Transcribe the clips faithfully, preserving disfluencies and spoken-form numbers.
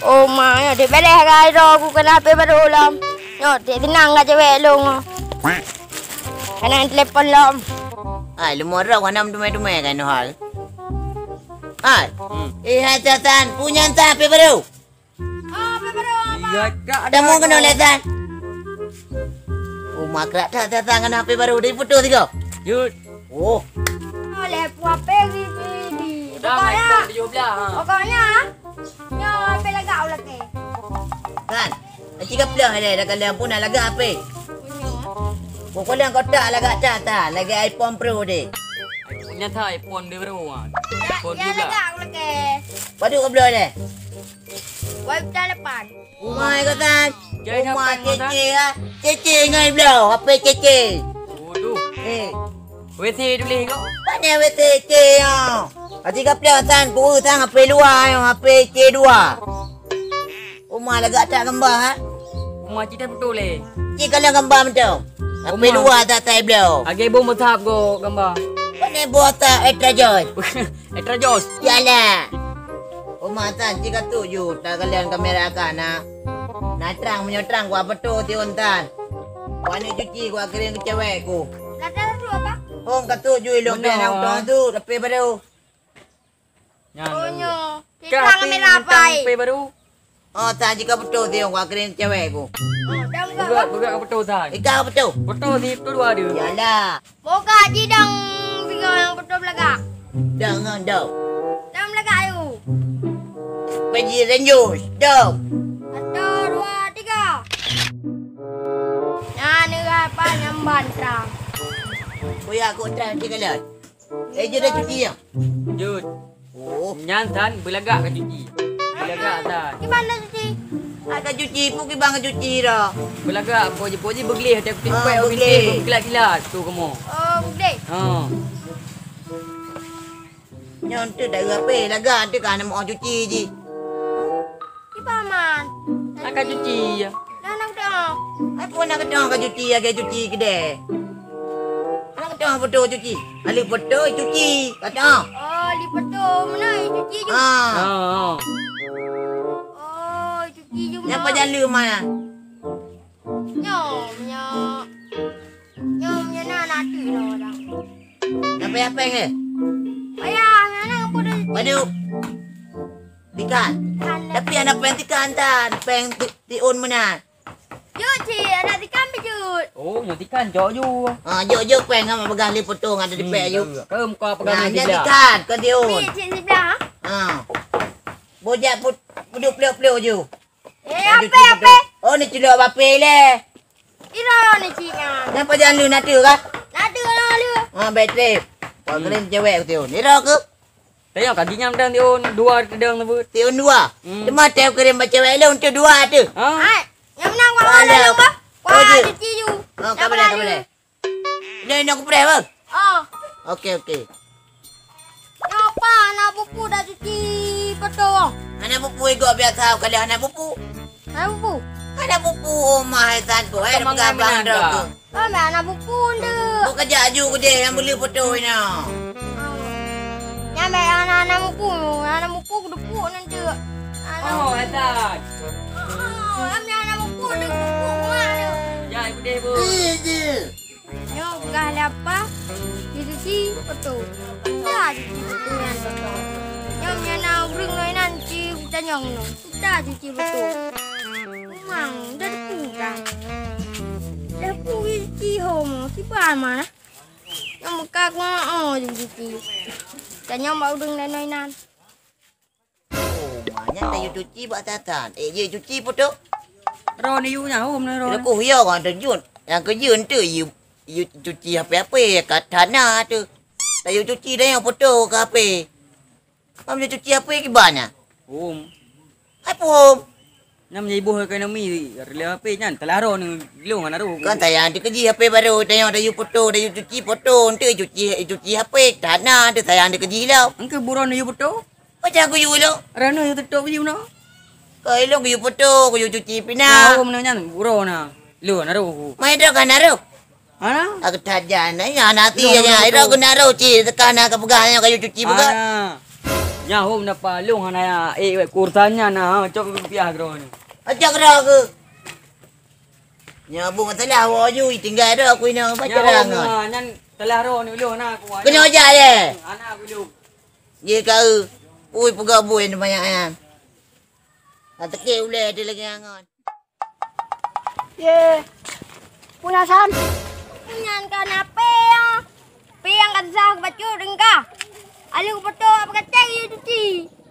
Oh mak, dia beres gai ro aku kena H P baru lam. Yo, dia tenang aja cewek long. Kena telepon lam. Ai, lu mau raw anam dumai-dumai kan hal. Ai. Eh, hatan punya entah H P baru. Oh, H P baru apa? Iya, kak Ada mau kena letan. Oh, makrak tak datang kan H P baru dari foto tiga. Yud. Oh. Oh, lepas H P di di. Dah iPhone tujuh belas. Pokoknya, yo H P lagak ulah ke. Kan. Jika pelah ada dah kalian pun nak lagak H P. Pokoknya kau tak lagak tak tak lagi iPhone Pro deh. Punya tak iPhone dia baru ah. iPhone Ya tujuh belas. lagak ulah ke. Padu kau belah deh. Wipe telepan. Umai kau tak. Jadi Umai dapat kau tak? cece ah. Cece ngai belah H P cece. Waduh. Eh. W C dulu kau. Mana W T C ah. Jika pelah tan ku tang H P luar yang H P C dua. Umai lagak tak gambar ha. Rumah kita betul leh. Cik kalian gambar macam. H P Umai. luar tak tai belah. Agak bom bertahap kau gambar. Mana buat tak extra joy. Extra Jos. Yalah. Umar tan jika tuju tak kalian kamera kan nak. Nak terang punya terang gua betul ti ontan. Gua ni cuci gua kirim ke cewek ku. Lada tu apa? Hong katuju ilok dia nak utang tu tapi baru. Onyo. Kita kamera apa? H P baru. Oh tak jika betul ti gua kirim ke cewek ku. Oh, dah enggak. Berat berat betul san. Ika betul. Betul ni betul dua dia. Yalah. Moga jidang tiga yang betul belakang. Dah ngang dah. Dalam belakang ayu. Pergi renjus. Dah. Satu, dua, tiga. Nah, ni apa yang bantang? Buya aku terang ti kalian. Eh je dah cuci ya. Jud. Oh, Nyantan belagak kan cuci. Belagak san. Gimana sih? akan cuci pun ki bang cuci dah. Belagak poji-poji beglih tak Ah, tipai orang beglih. bintik kilat-kilat tu kamu. Oh, gede. Ha. Nyon tu dah apa laga tu kan mau cuci je. Di paman. Akan cuci ya. Dah nak dah. Ai pun nak ketang kan cuci agak cuci kedai. Nak ketang betul cuci. Ali betul cuci. Kata. Oh, lipat tu mana cuci je. Ha. Ha. Ha. Oh, cuci je. Nyapa jalu mana? Nyom, nyom. Nyom, nyom nak nak tu lah orang. Nyapa apa ke? Ayah, nyom nak apa dah? Padu. Tikan. Tapi anak pen tikan tan, pen tiun mana? Jut cik, anak tikan bejut. Oh, nyatikan jauh ju. Ha, jok jok pen ngam pegang li potong ada di pe ju. Kau muka pegang Nah, ni jadi dia. tikan kau tiun. Cik, cik sebelah. Ha. Bojak put puduk pleo-pleo ju. Eh, apa, apa? Oh, ni celok bape le. Ira ni cik kan. Nampak jalan lu nak tu kah? Nak tu lah lu. Ha, bad trip. Kau keren cewek tu. Ni ro ke? Tengok kaki nyam dan tiun dua kedang tu. Tiun dua. Hmm. Cuma teu keren macam cewek lu untuk dua tu. Ha? Hai, yang menang kau Alah. ada lu ba? Kau Wah, je. cuci ju. Oh, kau boleh, kau boleh. Ni nak kupre apa? Oh, Okey, okey. apa anak buku dah cuci betul. Anak pupu ikut biasa kali anak pupu. Anak buku. Anak pupu rumah san tu. Hai Kau pegang bang mangan dah minang tu. Oh, mak anak buku nde. Bukan kerja aju ke dia yang beli foto ni. Nyampe anak-anak buku, anak buku kedepu nanti. Anak Oh, etak. Oh, ambil anak buku dia buku mana? Ya, ibu dia bu. Eh je. Yo, gah apa? Dicuci betul. Sudah cuci betul yang betul. Yang nyana ring noi nanti kita nyong no. Sudah cuci betul. Memang dah kurang. Dah cuci home. Siapa mana? Yang muka gua oh cuci. Dan yang mau ring noi nan. Oh, banyak dah you cuci buat tatan. Eh, je cuci foto. Ro ni you nya hom ni ro. Aku hiyo kan terjun. Yang kerja tu you you cuci apa-apa kat tanah tu. Dah you cuci dah yang foto ke apa? Kamu dia cuci apa ke banyak? Hom. Apa hom? Nam nya ibu ekonomi rela apa nyan telah ro ni lu ngana ro. Kan tayang dia kerja H P baru tayang dah you foto dah you cuci foto tu cuci cuci H P tanah tu tayang dia kerja lah. Angke buron ni you betul. Macam aku you lo. Rano you tetok you no. Kau elok you foto aku you cuci pina. Hom na nyan buro na. Lu na ro. Mai dah kan naruh. Ana? Aku tajan ya nanti Loh, ya. loh, Ira loh. aku naruh ci tekan aku pegang kayu cuci bukan. Ana. Nya hom na palung hana eh kursanya na cok rupiah gro ni. Acak dah ke? Nya bunga salah waju tinggal dah aku ina Nya pacaran. hom nyan telah ro ni ulu na aku. Kena ajar je. Anak aku ulu. Ye kau. Ui pegabui ni banyak kan. Atake ule ada lagi angon. Ye. Punya san. Nyan kan apa ya? Piang kan sah baju dengka. Alu betul apa kata you cuci.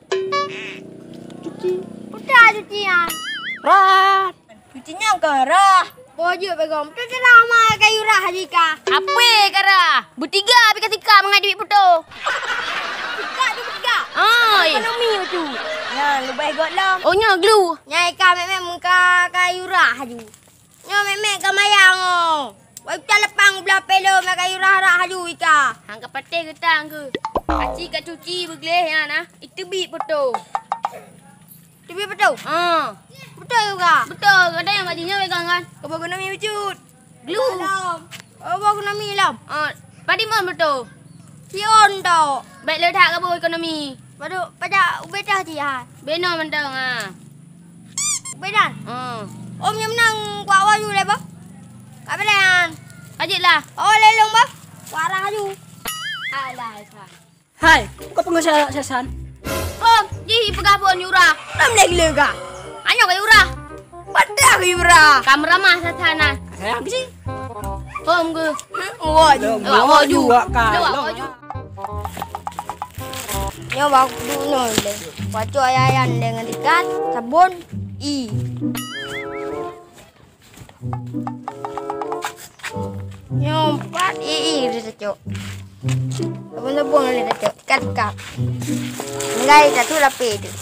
Cuci. Udah cucian. Rat. Cucinya kerah. Baju pegang. Tu selama kayu rah jika. Apa kara? Bertiga habis ketika mengadui putu. Tiga tu tiga. Ai. Ekonomi tu. Ya, lu baik got lah. Oh nya glue. Nyai ka mek muka kayu rah haju. Nyo mek mek ka mayang oh. Wai ta lepang belah pelo mek kayu rah rah haju ika. Hang ka pateh ke tang ke? Aci kat cuci begleh ya nah. Itu bi putu. Tibi betul. Ha. Betul juga. Betul, ada yang bajunya pegang kan? Kau bawa nami wujud. Glue. Lam. Oh bawa nami lam. Ha. Padi mon betul. Sion tau. Baik le dak ka ekonomi. Padu pada ubetah dia. Beno mendang ah. Bedan. Ha. Om yang menang kuat waju le ba. Kak bedan. Ajitlah. Oh lelong ba. Warah haju. Alah san. Hai, kau pengusaha sasan? Oh, ji pegapun yura. Ram lagi lega. Anyo ka yura. Pada kayu rah. Kamera mah satana. Sayang sih. Hom ke. Waju. Awak waju. juga kan. Awak waju. Nyo ba dulu le. Waju ayayan dengan ikat sabun i. Nyo empat i i dia cok. Sabun-sabun le dia cok. Kat kat. Ngai satu lapis tu.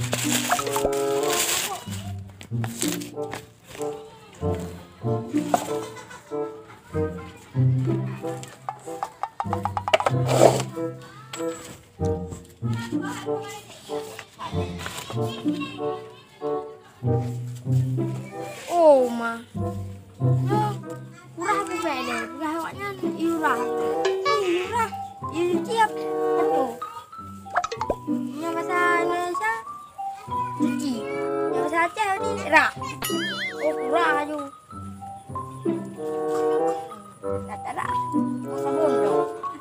Oh ma. Murah aku beli. Murah awaknya murah. Murah. Ini tiap betul. Yang bahasa Indonesia cuci. Yang bahasa Aceh ni rak. Oh murah aju. Kata rak. Sabun tu.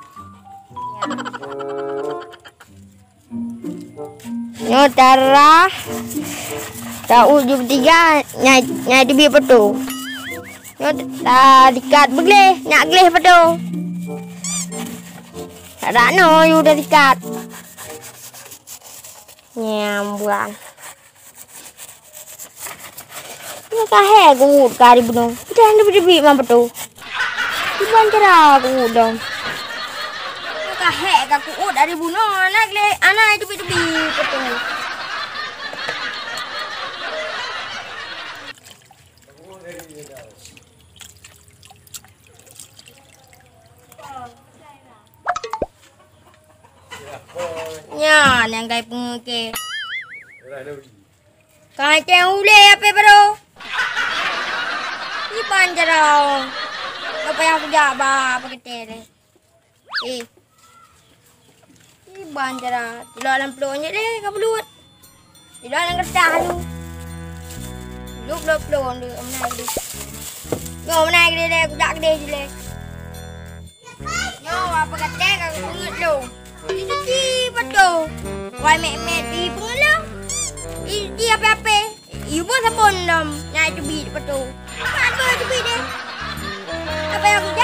Nyo darah. Tak ujung tiga nyai nyai dibi petu. Nyo dah dikat begleh, nak gleh petu. Tak ada no yu dah dikat. Nyambuan. Ni kahe ku kari bunong. Kita hendak dibi mah petu. Iban cara ku dong. Ni kahe ka ku dari bunong anak gleh, anak dibi-dibi petu. Yan yang kayak pengke. Kayak yang ule apa bro? Ini panjarau. Apa yang aku jaba apa kita Eh. Ini panjara. Tidak dalam peluangnya deh, kau peluat. Tidak dalam kertas lu. Lu peluk peluang lu, om naik deh. Yo naik deh deh, aku jak deh je. Yo apa kata kau pengut lu? Itu si betul. Wai mek-mek di pengelang. Ini apa-apa. Ibu pun sabun dam. Nyai tu bit betul. Apa tu bit deh? Apa yang aku